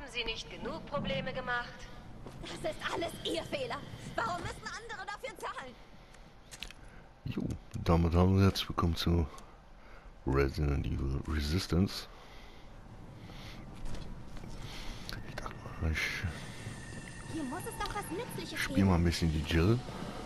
Sie nicht genug Probleme gemacht? Das ist alles Ihr Fehler. Warum müssen andere dafür zahlen? Jo, damit haben wir jetzt willkommen zu Resident Evil Resistance. Ich dachte mal, Hier muss es doch was Nützliches spiel mal ein bisschen die Jill.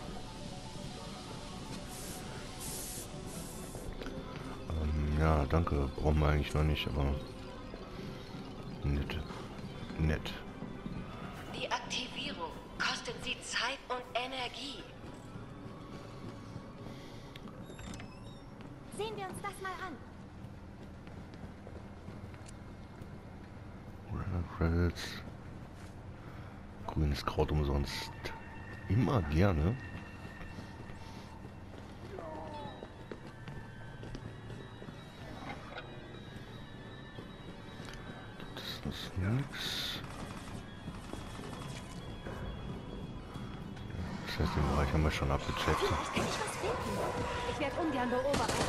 Ja, danke. Brauchen wir eigentlich noch nicht, aber nett. Nett. Die Aktivierung kostet Sie Zeit und Energie. Sehen wir uns das mal an. Credits. Grünes Kraut umsonst. Immer gerne. Das ist nix. Das heißt, den Bereich haben wir schon abgecheckt. Vielleicht kann ich was finden. Ich werde ungern beobachtet.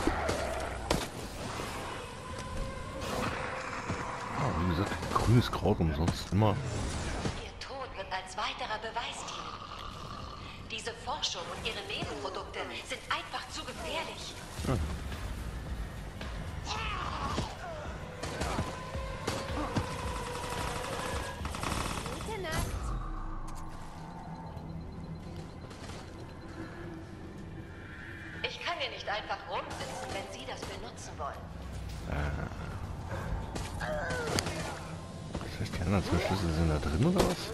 Wie gesagt, grünes Kraut umsonst immer. Ihr Tod wird als weiterer Beweis dienen. Diese Forschung und ihre Nebenprodukte sind einfach zu gefährlich. Ja. Gute Nacht. Ich kann hier nicht einfach rumsitzen, wenn Sie das benutzen wollen. Das heißt, die anderen zwei Schlüssel sind da drin oder was?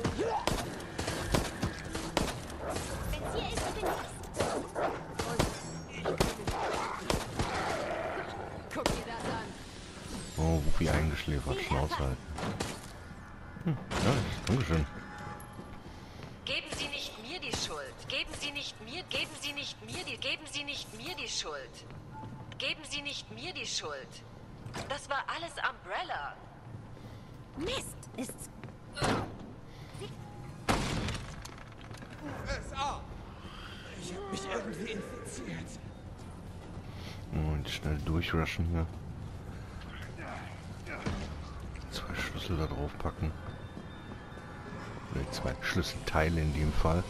Wenn's hier ist, bin ich's. Guck dir das an. Oh, Wuffi eingeschläfert, Schnauze halten. Ja, dankeschön. Geben Sie nicht mir die Schuld. Geben Sie nicht mir die Schuld. Geben Sie nicht mir die Schuld. Das war alles Umbrella. Mist, ist's. USA! Ich hab mich irgendwie infiziert. Und schnell durchrushen hier. Zwei Schlüssel da drauf packen. Oder zwei Schlüsselteile in dem Fall.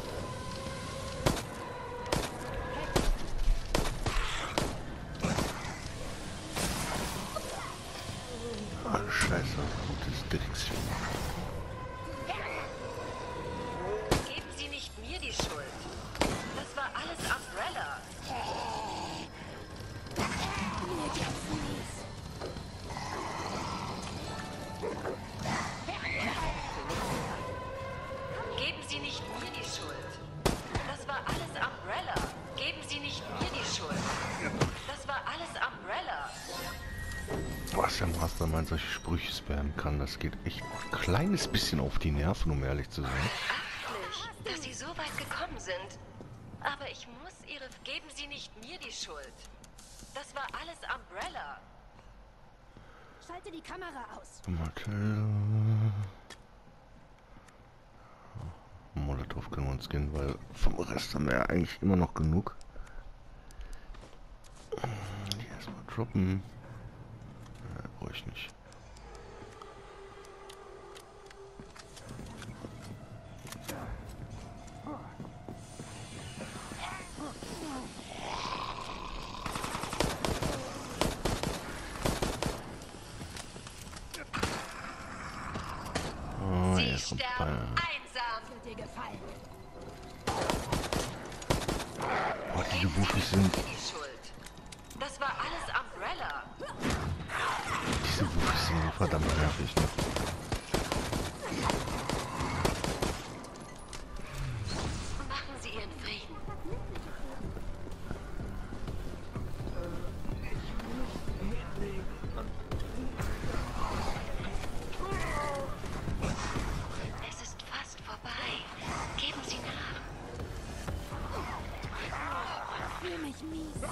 Ah, scheiße. Gutes Drecksvieh. Geben Sie nicht mir die Schuld. Das war alles Umbrella. Mir geht's mies. Geben Sie nicht mir die Schuld. Das war alles Umbrella. Geben Sie nicht mir die Schuld. Das war alles Umbrella. Was der Mastermind solche Sprüche spammen kann, das geht echt ein kleines bisschen auf die Nerven, um ehrlich zu sein. Beachtlich, dass Sie so weit gekommen sind. Aber ich muss Ihre... Geben Sie nicht mir die Schuld. Das war alles Umbrella. Schalte die Kamera aus. Molotov können wir uns gehen, weil vom Rest haben wir ja eigentlich immer noch genug. Die erstmal droppen. Brauche ich nicht. Oh, Sie jetzt kommt sterben einsam. Wird dir gefallen. oh, diese Wuffis sind. Die Schuld. Das war alles Umbrella. Diese Wuffis sind so verdammt nervig, ne? Machen Sie Ihren Frieden. Es ist fast vorbei. Geben Sie nach. Ich fühle mich mies.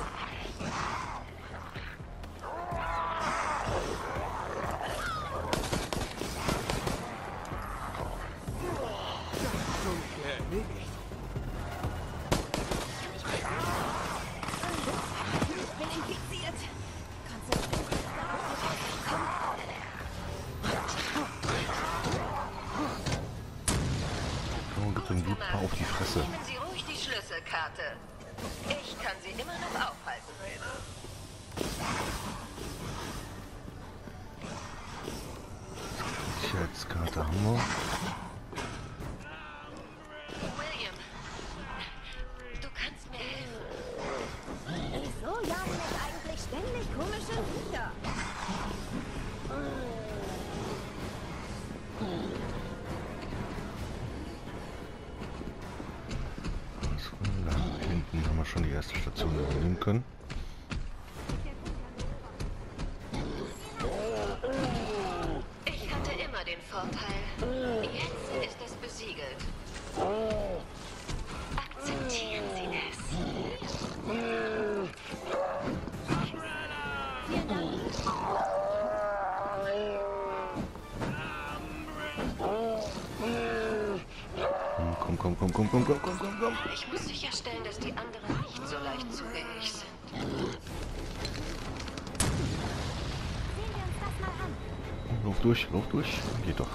sie immer noch aufhalten. Sicherheitskarte haben wir. William, du kannst mir helfen. Wieso jagen jetzt eigentlich ständig komische Viecher? Da hinten haben wir schon die erste Station übernehmen können. Ich hatte immer den Vorteil. Jetzt ist es besiegelt. Akzeptieren Sie es. Komm. Ich muss sicherstellen, dass die anderen nicht so leicht zugänglich sind. Sehen wir uns das mal an. Lauf durch. Geht doch.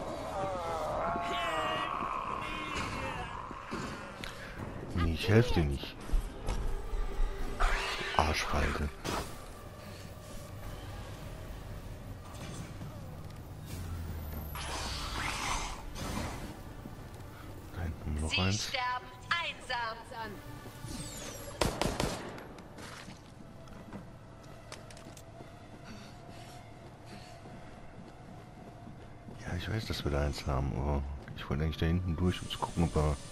Nee, ich helfe dir nicht. Arschfalte. Da hinten haben wir noch Sie eins. sterben einsam. Ja, ich weiß, dass wir da eins haben, aber ich wollte eigentlich da hinten durch, um zu gucken, ob wir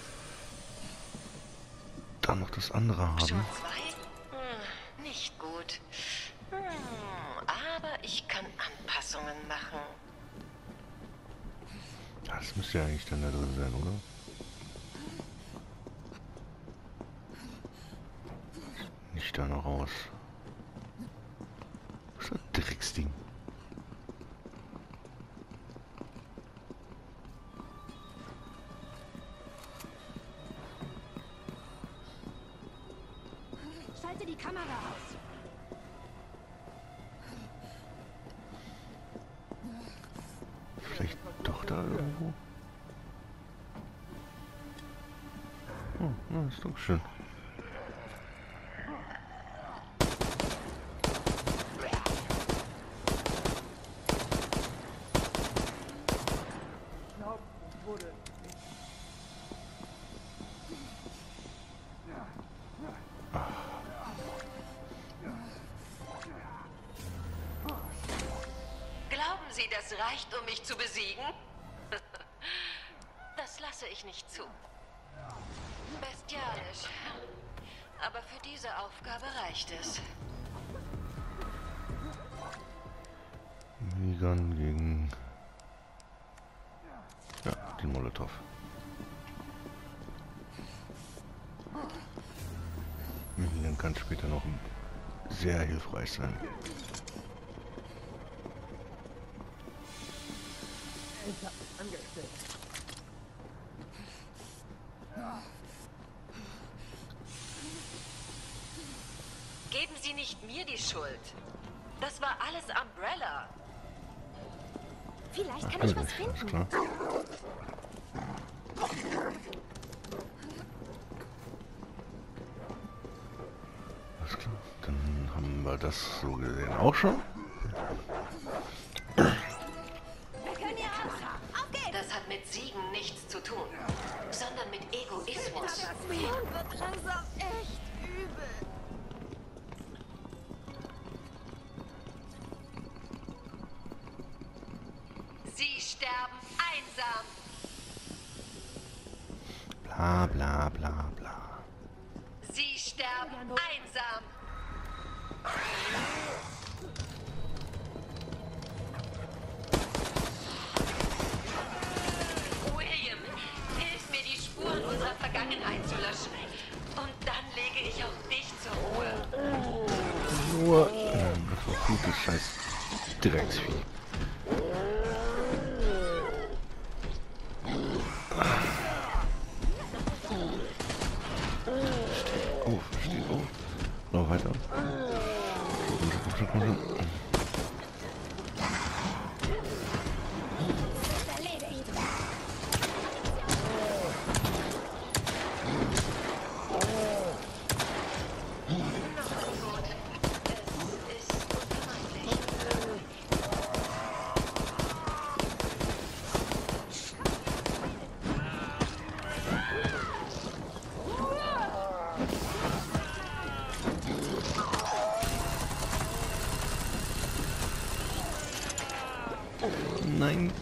da noch das andere haben. Schon zwei? Nicht gut. Aber ich kann Anpassungen machen. Ja, das müsste ja eigentlich dann da drin sein, oder? Nicht da noch raus. Was ist das Drecksding? Schalte die Kamera aus. Vielleicht doch da irgendwo? Oh, na, ist doch schön. Glauben Sie, das reicht, um mich zu besiegen? Das lasse ich nicht zu. Bestialisch. Aber für diese Aufgabe reicht es. Minigun gegen... Ja, den Molotow. Minigun kann später noch sehr hilfreich sein. Geben Sie nicht mir die Schuld. Das war alles Umbrella. Vielleicht kann ich was Alles finden. klar. Alles klar. Dann haben wir das so gesehen auch schon. Wir können hier raus. Auf geht's. Das hat mit Siegen nichts zu tun, sondern mit Egoismus. Das Spielen wird langsam echt übel. Sie sterben einsam. Bla bla bla bla. Sie sterben einsam. William, hilf mir, die Spuren unserer Vergangenheit zu löschen. Und dann lege ich auch dich zur Ruhe. Nur, das war gutes Scheiß Drecksvieh. Steh auf. Noch weiter. Komm schon. Erledigt. Nein.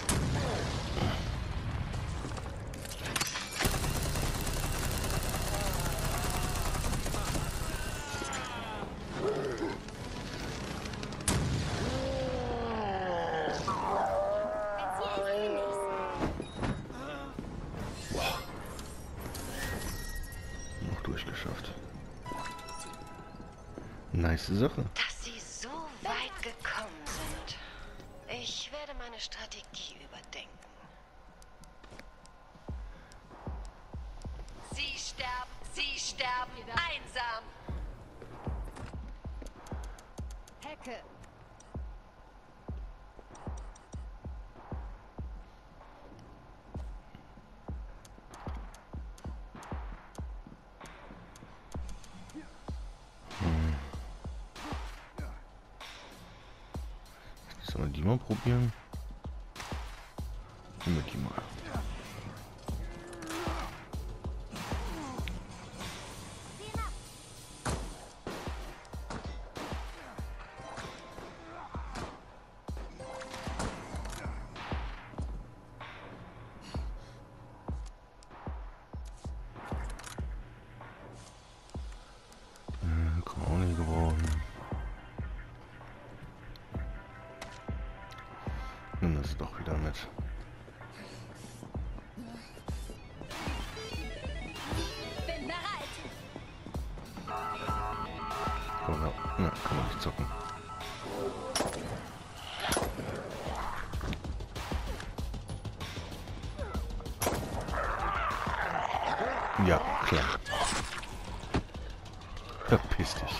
Noch durchgeschafft. Nice Sache. Dass Sie so weit gekommen sind. Ich werde meine Strategie überdenken. Sie sterben einsam. Hecke. Sollen wir die mal probieren? Nehmen wir die mal. Kann man auch nicht gebrauchen. Nimm das doch wieder mit. Bin bereit. Kann man nicht zocken. Ja, klar. Verpiss dich.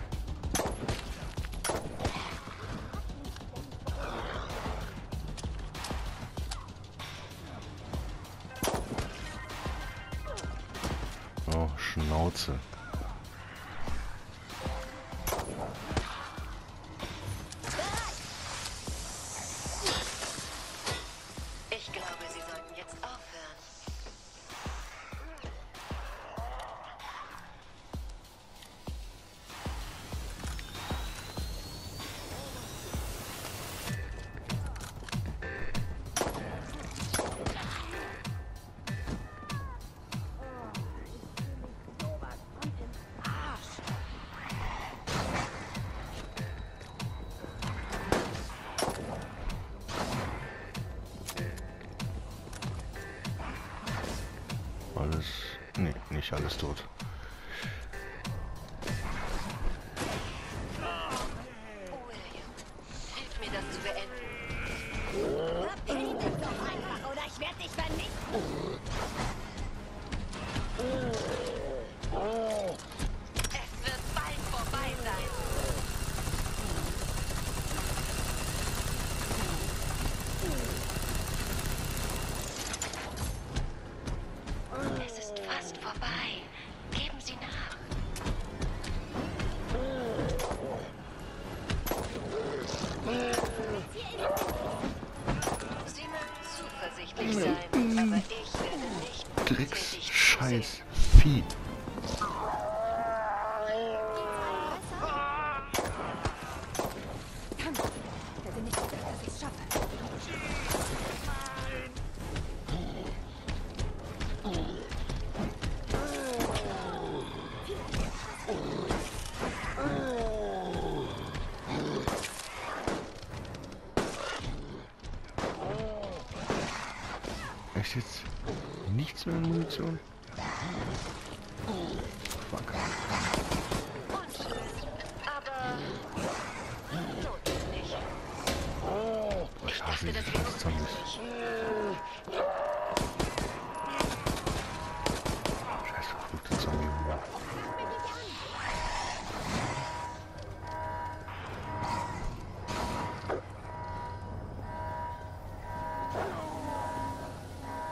Oh, Schnauze. Ich glaube, Sie sollten jetzt aufhören. Alles. Nee, nicht alles tot. William, hilf mir, das zu beenden. Verpiss dich doch einfach oder ich werde dich vernichten. Es wird bald vorbei sein. Es ist fast vorbei. Geben Sie nach. Sie mögen zuversichtlich sein, aber ich werde nicht Drecks, mutig Scheiß, Vieh. Da bin ich sicher, dass ich es schaffe. Echt jetzt? Nichts mehr an Munition? Fuck. Unschön, aber notwendig. Ich hasse dachte, diese das wäre scheiß Zombies. unmöglich. Scheiß verfluchte Zombie.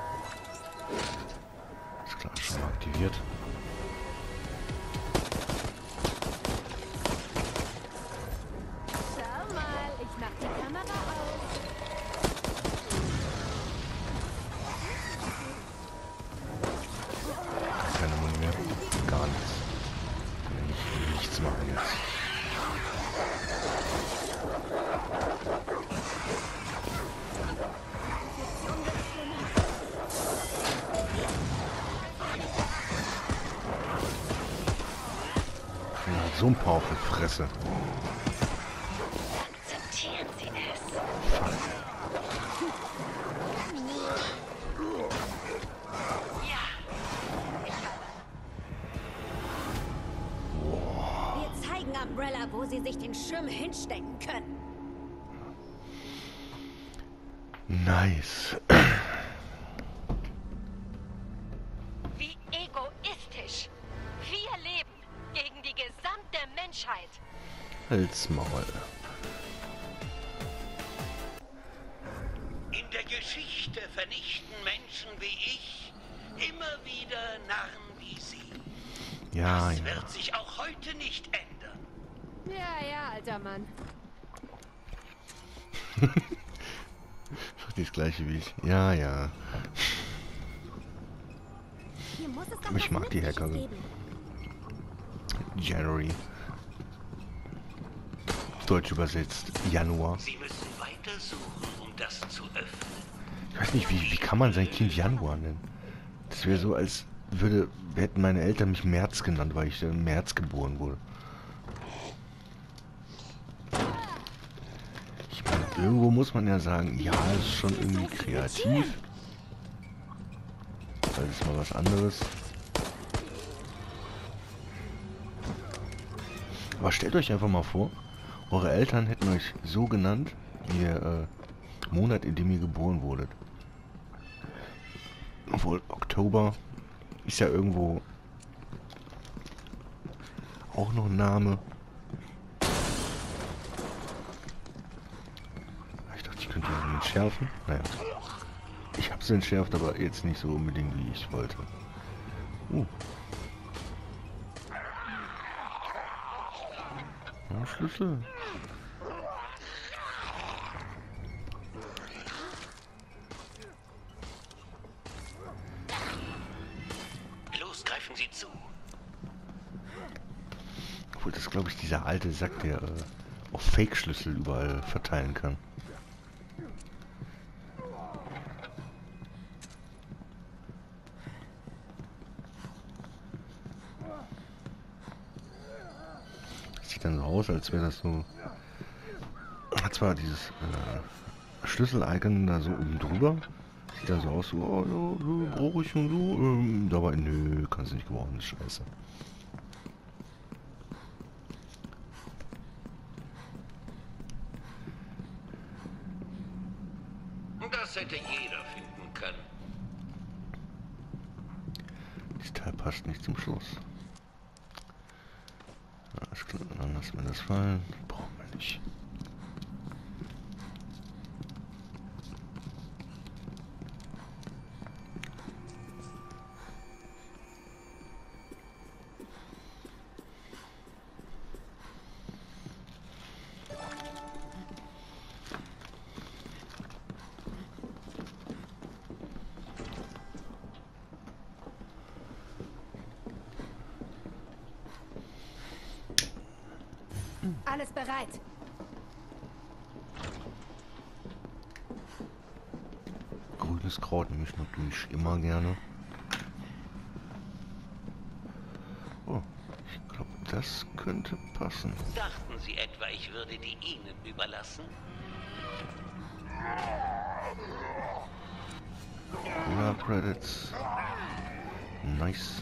Ist klar, schon mal aktiviert. So ein paar auf die Fresse. Akzeptieren Sie es. Fuck. Ja. Wir zeigen Umbrella, wo sie sich den Schirm hinstecken können. Nice. Wie egoistisch. Wir leben gegen die gesamte Menschheit. Halt's Maul. In der Geschichte vernichten Menschen wie ich immer wieder Narren wie Sie. Ja, Das ja. wird sich auch heute nicht ändern. Ja, alter Mann. Das gleiche wie ich. Ja, ja. Hier muss es doch Aber ich was mag die Nützliches Hackerin. geben. January. Deutsch übersetzt. Januar. Sie müssen weiter suchen, um das zu öffnen. Ich weiß nicht, wie kann man sein Kind Januar nennen? Das wäre so, als hätten meine Eltern mich März genannt, weil ich im März geboren wurde. Ich meine, irgendwo muss man ja sagen, ja, es ist schon irgendwie kreativ. Das ist mal was anderes. Aber stellt euch einfach mal vor, eure Eltern hätten euch so genannt, wie der Monat, in dem ihr geboren wurdet. Obwohl, Oktober ist ja irgendwo auch noch ein Name. Ich dachte, ich könnte ihn entschärfen. Naja. Ich habe es entschärft, aber jetzt nicht so unbedingt, wie ich wollte. Ja, Schlüssel. Los, greifen Sie zu. Obwohl, das ist, glaube ich, dieser alte Sack, der auch Fake-Schlüssel überall verteilen kann. Sieht dann so aus, als wäre das so... Hat zwar dieses Schlüssel-Icon da so oben drüber. Sieht dann so aus, so, oh, ja, brauche ich und so. Dabei, nö, kannst du nicht gebrauchen, das ist scheiße. Das hätte jeder finden können. Das Teil passt nicht zum Schluss. Alles klar, dann lassen wir das fallen. Brauchen wir nicht. Alles bereit. Grünes Kraut nehme ich natürlich immer gerne. Oh, ich glaube, das könnte passen. Dachten Sie etwa, ich würde die Ihnen überlassen? Cola Credits. Nice.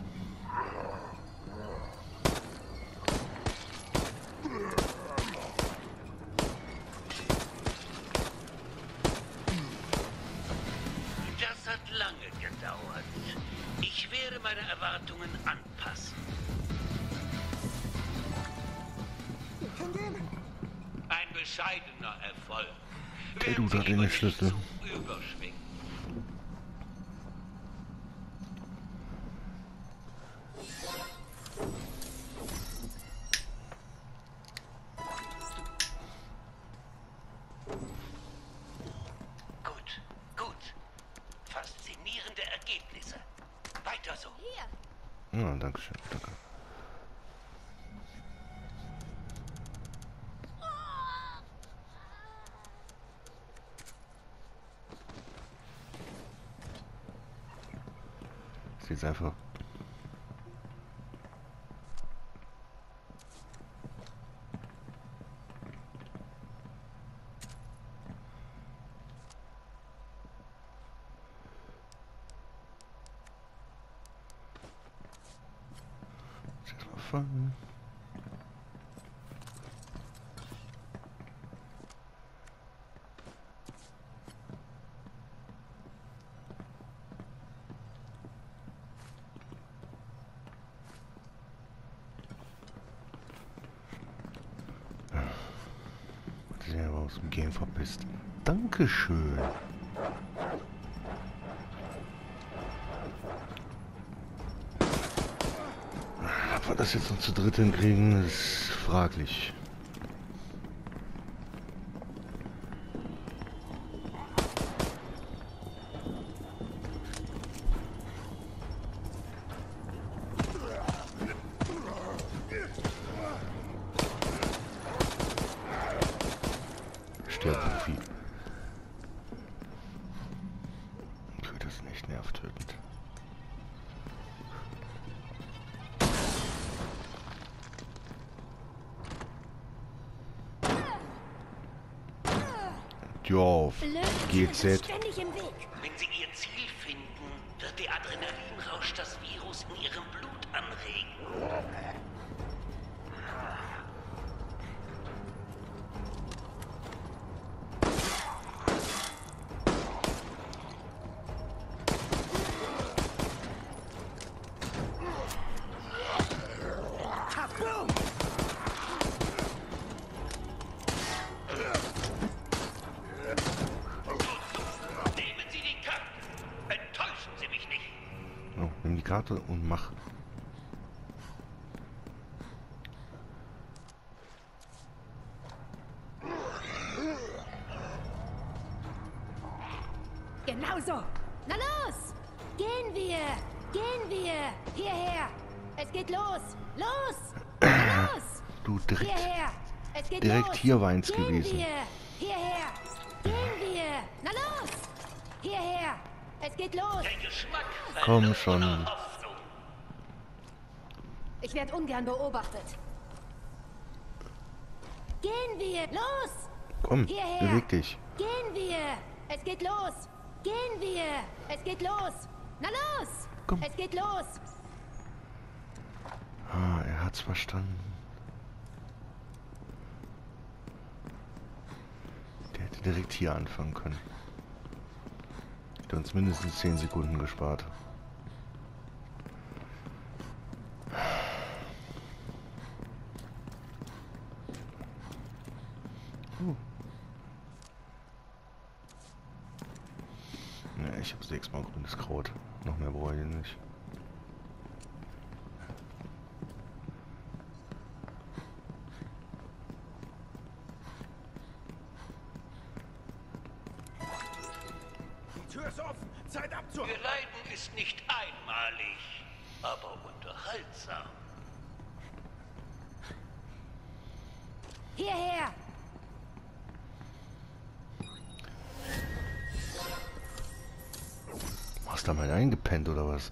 Das hat lange gedauert. Ich werde meine Erwartungen anpassen. Ein bescheidener Erfolg. Hey, du, Werden Sie da den lieber nicht Schlüssel. zu überschwingen. Gut, gut. Faszinierende Ergebnisse. Weiter so. Hier. Ja, danke schön. Danke. Ist jetzt einfach. gefallen. Sehr aus dem Game verpisst. Dankeschön. Ob wir das jetzt noch zu dritt hinkriegen, ist fraglich. Profi. Okay, das ist nicht nervtötend. Jo, GZ. Ständig im Weg. Wenn Sie Ihr Ziel finden, wird der Adrenalinrausch das Virus in Ihrem Blut anregen. Nehmen Sie die Karte. Enttäuschen Sie mich nicht. So, nimm die Karte und mach. Genau so. Na los! Gehen wir! Gehen wir! Hierher! Es geht los! Los! Na los! Du direkt. Hierher! Es geht Direkt los! hier war eins Gehen gewesen. Wir. Hierher! Gehen wir! Na los! Hierher! Es geht los! Der Geschmack Komm verlorener schon. Hoffnung. Ich werde ungern beobachtet. Gehen wir! Los! Komm, Hierher! beweg dich. Gehen wir! Es geht los! Gehen wir! Es geht los! Na los! Komm. Es geht los! Ah, er hat's verstanden. Der hätte direkt hier anfangen können. Hätte uns mindestens 10 Sekunden gespart. Ne, ich habe 6-mal grünes Kraut. Noch mehr brauche ich nicht. Die Tür ist offen. Zeit abzuhauen. Ihr Leiden ist nicht einmalig, aber unterhaltsam. Hierher! Hast du da mal eingepennt oder was?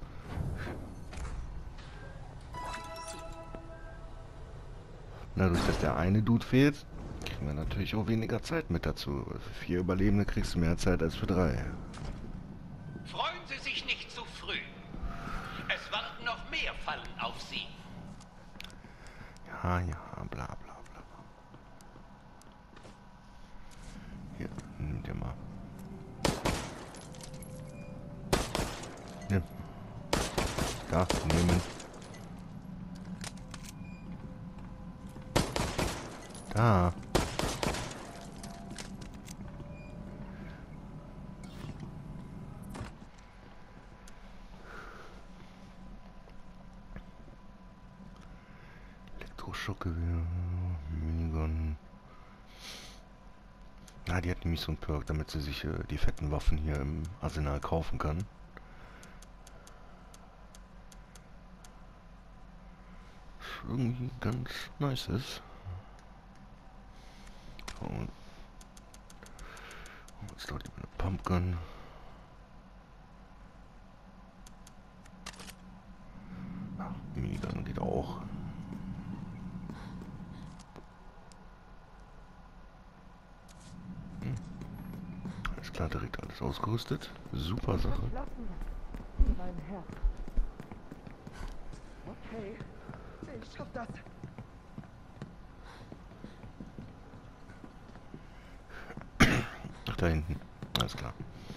Na, durch dass der eine Dude fehlt, kriegen wir natürlich auch weniger Zeit mit dazu. Für 4 Überlebende kriegst du mehr Zeit als für 3. Freuen Sie sich nicht zu früh. Es warten noch mehr Fallen auf Sie. Ja, ja, bla bla bla. Hier, nimm dir mal. Nimm. Da, nehmen. Da. Elektroschockgewehr, Minigun. Ah, die hat nämlich so einen Perk, damit sie sich die fetten Waffen hier im Arsenal kaufen kann. Was irgendwie ganz nice ist. Und jetzt dauert eine Pumpgun. Ach, die Minigun geht auch. Alles klar, direkt alles ausgerüstet. Super Sache. Mein Herr. Okay. Ich schaff das. Ach, da hinten. Alles klar.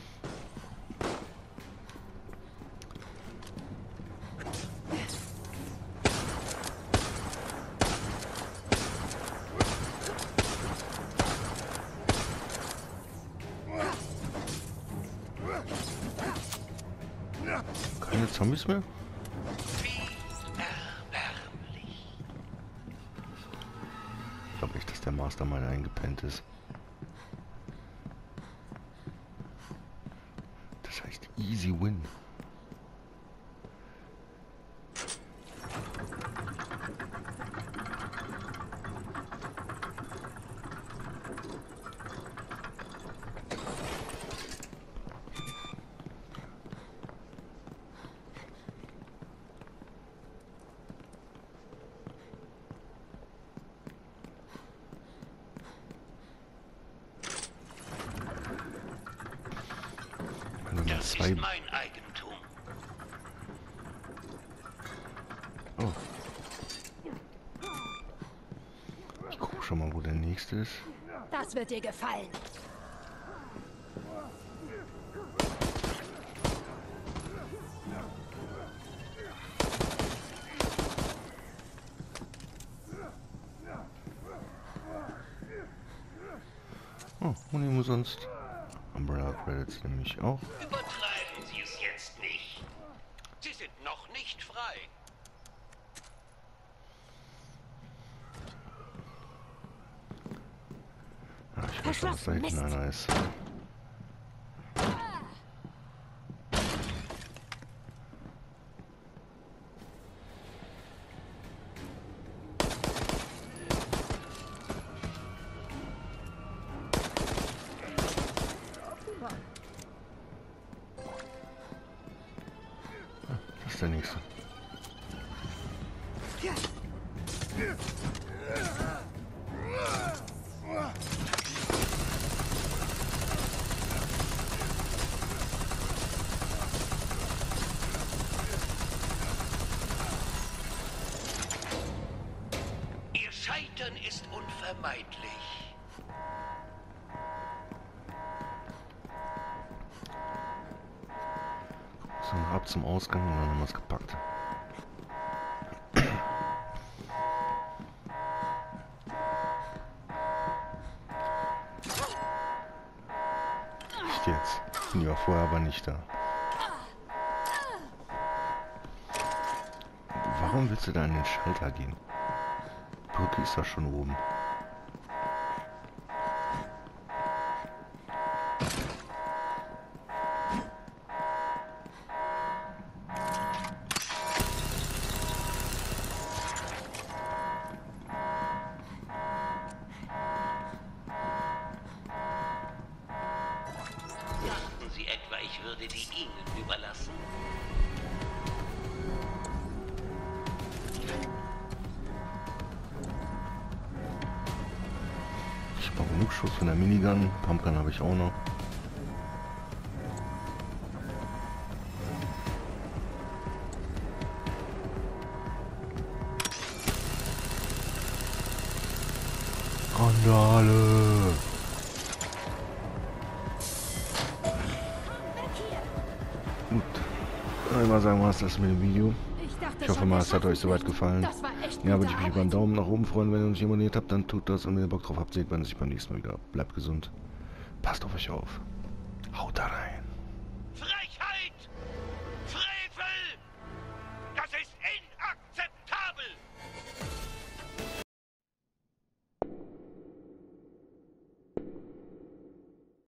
Keine Zombies mehr? Wie erbärmlich. Ich glaube nicht, dass der Mastermind eingepennt ist. Das heißt Easy Win. Das ist mein Eigentum. Oh. Ich gucke schon mal, wo der nächste ist. Das wird dir gefallen. Oh, und ich muss sonst Umbrella Credits nämlich auch. Übertreiben Sie es jetzt nicht. Sie sind noch nicht frei. Ah, ich weiß schon, was da hinten Mist. einer ist. Das ist der nächste. Ihr Scheitern ist unvermeidlich. So, ab zum Ausgang und dann haben wir es gepackt. Nicht jetzt. Die war vorher aber nicht da. Warum willst du da an den Schalter gehen? Brücke ist doch schon oben. Dachten Sie etwa, ich würde die Ihnen überlassen? Ich brauche genug Schuss von der Minigun. Pumpgun habe ich auch noch. Randale! Gut. Dann würde ich mal sagen, war es das mit dem Video. Ich hoffe mal, es hat euch soweit gefallen. Ja, würde ich mich über einen Daumen nach oben freuen. Wenn ihr uns abonniert habt, dann tut das. Und wenn ihr Bock drauf habt, seht man sich beim nächsten Mal wieder. Bleibt gesund. Passt auf euch auf. Haut da rein.